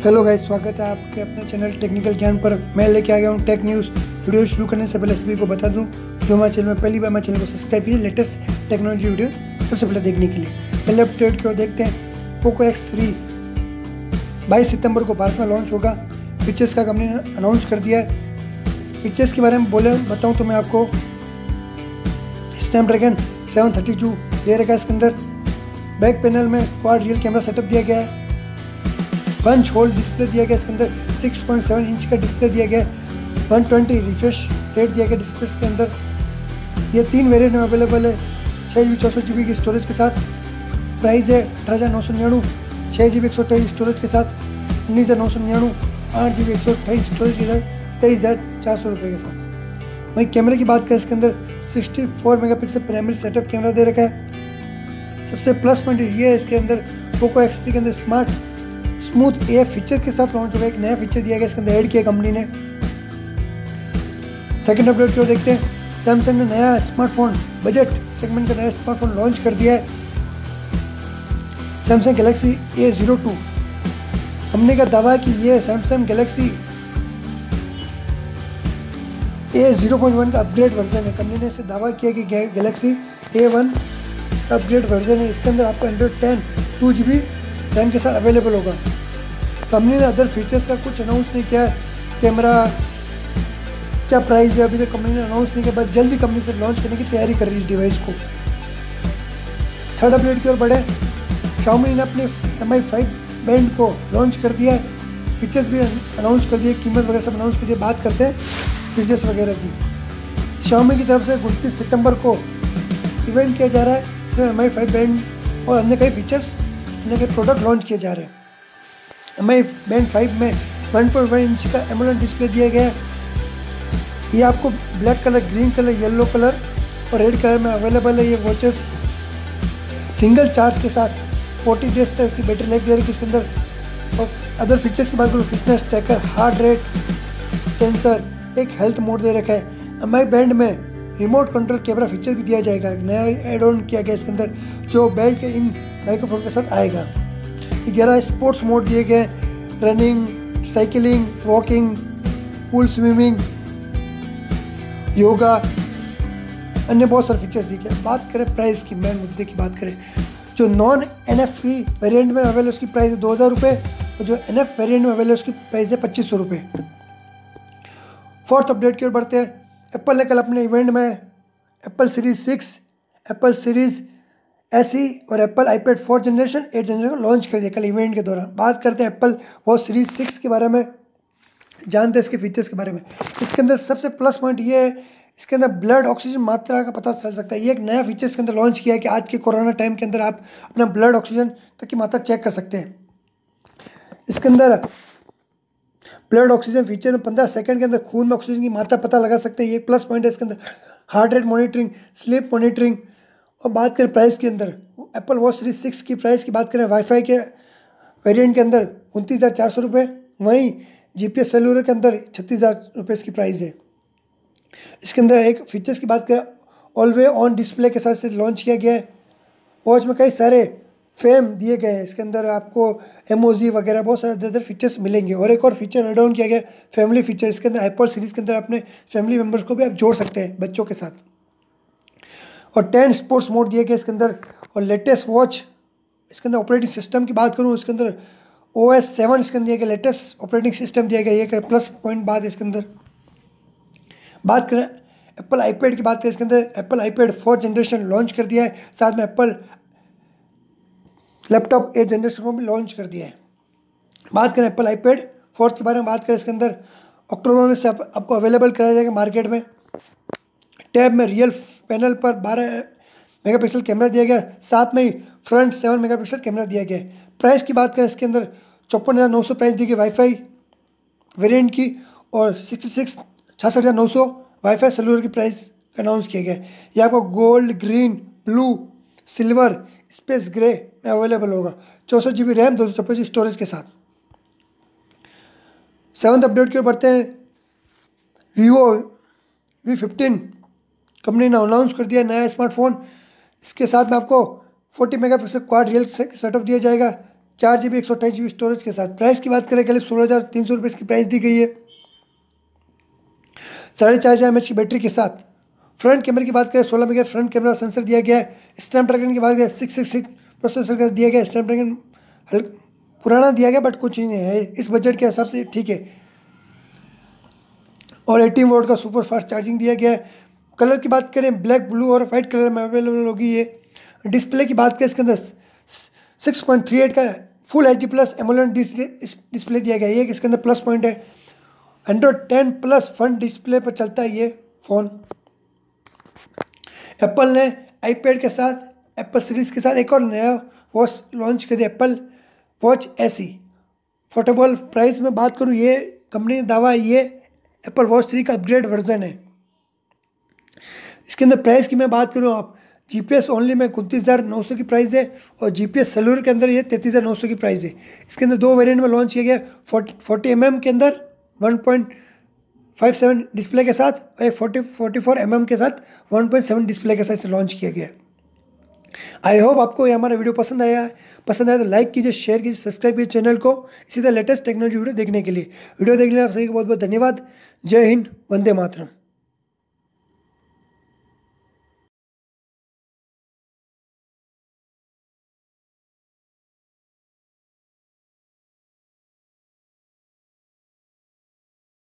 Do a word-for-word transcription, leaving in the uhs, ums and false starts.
Hello guys, स्वागत है आपके अपने चैनल टेक्निकल ज्ञान पर। मैं लेके आ गया हूँ टेक न्यूज़। वीडियो शुरू करने से पहले सभी को बता दूँ, जो हमारे चैनल में पहली बार हमारे चैनल को सब्सक्राइब कीजिए लेटेस्ट टेक्नोलॉजी वीडियो सबसे पहले देखने के लिए। पहले अपडेट की ओर देखते हैं। पोको एक्स थ्री बाईस सितंबर को भारत में लॉन्च होगा। फीचर्स का कंपनी ने अनाउंस कर दिया है। फीचर्स के बारे में बोले बताऊँ तो मैं आपको स्नैपड्रैगन सेवन थर्टी टू दे रखा है। इसके अंदर बैक पैनल में क्वाड रियल कैमरा सेटअप दिया गया है। पंच होल डिस्प्ले दिया गया। इसके अंदर सिक्स पॉइंट सेवन इंच का डिस्प्ले दिया गया। वन ट्वेंटी रिफ्रेश रेट दिया गया डिस्प्ले के अंदर। ये तीन वेरिएंट में अवेलेबल है। छः जी बी चौसठ जी बी की स्टोरेज के साथ। प्राइस है अठारह हज़ार नौ सौ निन्यानवे। छः जी बी एक सौ अट्ठाईस स्टोरेज के साथ उन्नीस हज़ार नौ सौ निन्यानवे। आठ जी बी एक सौ अट्ठाईस स्टोरेज के साथ तेईस हज़ार चार सौ रुपये के साथ। वहीं कैमरे की बात करें, इसके अंदर sixty four megapixel primary setup camera दे रखा है। सबसे प्लस पॉइंट ये है, इसके अंदर पोको एक्स थ्री के अंदर स्मार्ट स्मूथ ए फीचर के साथ लॉन्च होगा। एक नया फीचर दिया गया, इसके अंदर ऐड किया कंपनी ने। सेकंड अपडेट क्यों देखते हैं। सैमसंग ने नया स्मार्टफोन बजट सेगमेंट का नया स्मार्टफोन लॉन्च कर दिया है। Samsung Galaxy A zero two. कंपनी का दावा है कि ये Samsung Galaxy A zero point one का अपग्रेड वर्जन है। कंपनी ने इसे दावा किया कि गैलेक्सी ए वन का अपग्रेड वर्जन है। इसके अंदर आपको Android ten two G B RAM के साथ अवेलेबल होगा। कंपनी ने अदर फीचर्स का कुछ अनाउंस नहीं किया। कैमरा क्या प्राइस है अभी तक कंपनी ने अनाउंस नहीं किया, बस जल्दी कंपनी से लॉन्च करने की तैयारी कर रही है इस डिवाइस को। थर्ड अपडेट की ओर बढ़े। Xiaomi ने अपने एम आई फाइव बैंड को लॉन्च कर दिया है। फीचर्स भी अनाउंस कर दिए, कीमत वगैरह सब अनाउंस कर दिए। बात करते हैं फीचर्स वगैरह की। Xiaomi की तरफ से उनतीस सितंबर को इवेंट किया जा रहा है। इसमें एम आई फाइव बैंड और अन्य कई फीचर्स अन्य कई प्रोडक्ट लॉन्च किए जा रहे हैं। एम आई बैंड फाइव में वन पॉइंट वन इंच का एमोलेड डिस्प्ले दिया गया है। ये आपको black colour, green colour, yellow colour और रेड कलर में अवेलेबल है। ये वॉचेस सिंगल चार्ज के साथ फोर्टी डेज तक इसकी बैटरी लाइफ दे रही है इसके अंदर। और अदर फीचर्स की बात करूँ, fitness tracker, heart rate sensor, एक हेल्थ मोड दे रखा है। एम आई बैंड में रिमोट कंट्रोल कैमरा फीचर भी दिया जाएगा। नया एड ऑन किया गया इसके अंदर, जो बेल्ट के इन माइक्रोफोन के साथ आएगा। ग्यारह स्पोर्ट्स मोड दिए गए, running, cycling, walking, pool swimming, yoga, अन्य बहुत सारे फीचर्स दिए गए। बात करें प्राइस की, मेन मुद्दे की बात करें, जो non N F free variant में अवेलेबल उसकी प्राइस है दो हज़ार रुपये और जो एन एफ वेरिएंट में अवेलेबल उसकी प्राइस है पच्चीस सौ रुपये। फोर्थ अपडेट की ओर बढ़ते हैं। एप्पल ने कल अपने इवेंट में Apple series six, Apple series S E और Apple iPad four generation eight generation को लॉन्च कर दिया कल इवेंट के दौरान। बात करते हैं एप्पल वॉच सीरीज सिक्स के बारे में, जानते हैं इसके फीचर्स के बारे में। इसके अंदर सबसे प्लस पॉइंट ये है, इसके अंदर ब्लड ऑक्सीजन मात्रा का पता चल सकता है। ये एक नया फीचर इसके अंदर लॉन्च किया है कि आज के कोरोना टाइम के अंदर आप अपना ब्लड ऑक्सीजन तक की मात्रा चेक कर सकते हैं। इसके अंदर ब्लड ऑक्सीजन फीचर में पंद्रह सेकंड के अंदर खून में ऑक्सीजन की मात्रा पता लगा सकते हैं। ये एक प्लस पॉइंट है इसके अंदर। Heart rate monitoring, sleep monitoring. और बात करें प्राइस के अंदर, एप्पल वॉच सीरीज सिक्स की प्राइस की बात करें, वाईफाई के वेरिएंट के अंदर उनतीस हज़ार चार सौ रुपये, वहीं जी पी एस सेलुलर के अंदर छत्तीस हज़ार रुपये इसकी प्राइस है। इसके अंदर एक फीचर्स की बात करें, ऑलवे ऑन डिस्प्ले के साथ से लॉन्च किया गया है। वॉच में कई सारे फेम दिए गए हैं। इसके अंदर आपको एमओजी वगैरह बहुत सारे अदर फीचर्स मिलेंगे। और एक और फीचर एड ऑन किया गया, फैमिली फीचर। इसके अंदर एप्पल सीरीज़ के अंदर अपने फैमिली मेम्बर्स को भी आप जोड़ सकते हैं बच्चों के साथ। और टेन स्पोर्ट्स मोड दिए गए इसके अंदर। और लेटेस्ट वॉच, इसके अंदर ऑपरेटिंग सिस्टम की बात करूँ, इसके अंदर ओ एस सेवन इसके अंदर दिया गया, लेटेस्ट ऑपरेटिंग सिस्टम दिया गया। ये प्लस पॉइंट बात है इसके अंदर। बात करें एप्पल आईपैड की बात करें, इसके अंदर Apple iPad four generation launch कर दिया है। साथ में एप्पल लैपटॉप एट जनरेशन को भी लॉन्च कर दिया है। बात करें एप्पल आईपैड फोर्थ के बारे में बात करें, इसके अंदर अक्टूबर में से आप, आपको अवेलेबल कराया जाएगा मार्केट में। टैब में रियल पैनल पर बारह मेगापिक्सल कैमरा दिया गया, साथ में ही फ्रंट सेवन मेगापिक्सल कैमरा दिया गया है। प्राइस की बात करें, इसके अंदर चौपन हज़ार नौ सौ प्राइस दी गई वाईफाई वेरिएंट की और सिक्सटी सिक्स छियासठ हज़ार नौ सौ वाईफाई सेलुलर की प्राइस अनाउंस किया गया है। ये आपको gold, green, blue, silver, space grey में अवेलेबल होगा। चौंसठ जी बी रैम, दो सौ छप्पन जी स्टोरेज के साथ। सेवन्थ अपडेट की ओर बढ़ते हैं। वीवो वी फिफ्टीन कंपनी ने अनाउंस कर दिया नया स्मार्टफोन। इसके साथ में आपको forty megapixel quad real setup दिया जाएगा। चार जी बी एक सौ अट्ठाईस जी बी स्टोरेज के साथ। प्राइस की बात करें करीब सोलह हज़ार तीन सौ रुपये इसकी प्राइस दी गई है। साढ़े चार हज़ार एम एच की बैटरी के साथ। फ्रंट कैमरे की बात करें सोलह मेगा फ्रंट कैमरा सेंसर दिया गया है। स्नैपड्रैगन की बात करें सिक्स सिक्स सिक्स प्रोसेसर का दिया गया। स्नैपड्रैगन हल्का पुराना दिया गया बट कुछ नहीं है, इस बजट के हिसाब से ठीक है। और अठारह वोल्ट का सुपर फास्ट चार्जिंग दिया गया है। कलर की बात करें ब्लैक, ब्लू और वाइट कलर में अवेलेबल होगी ये। डिस्प्ले की बात करें इसके अंदर सिक्स पॉइंट थ्री एट का full H D plus AMOLED display दिया गया है, ये इसके अंदर प्लस पॉइंट है। Android ten plus front display पर चलता है ये फ़ोन। एप्पल ने आईपैड के साथ एप्पल सीरीज़ के साथ एक और नया वॉच लॉन्च कर दिया, Apple watch SE. Affordable price में बात करूँ, ये कंपनी का दावा है ये एप्पल वॉच थ्री का अपग्रेड वर्जन है। इसके अंदर प्राइस की मैं बात करूँ आप, जीपीएस ओनली में उनतीस हज़ार नौ सौ की प्राइस है और जीपीएस सेलुलर के अंदर ये तैंतीस हज़ार नौ सौ की प्राइस है। इसके अंदर दो वेरिएंट में लॉन्च किया गया, फोर्टी फोर्टी एम एम के अंदर one point five seven display के साथ और एक forty forty four M M के साथ वन पॉइंट सेवन डिस्प्ले के साथ लॉन्च किया गया। आई होप आपको ये हमारा वीडियो पसंद आया है। पसंद आया तो लाइक कीजिए, शेयर कीजिए, सब्सक्राइब कीजिए चैनल को इसी तरह लेटेस्ट टेक्नोलॉजी वीडियो देखने के लिए। वीडियो देखने के लिए आप सभी को बहुत बहुत धन्यवाद। जय हिंद, वंदे मातरम।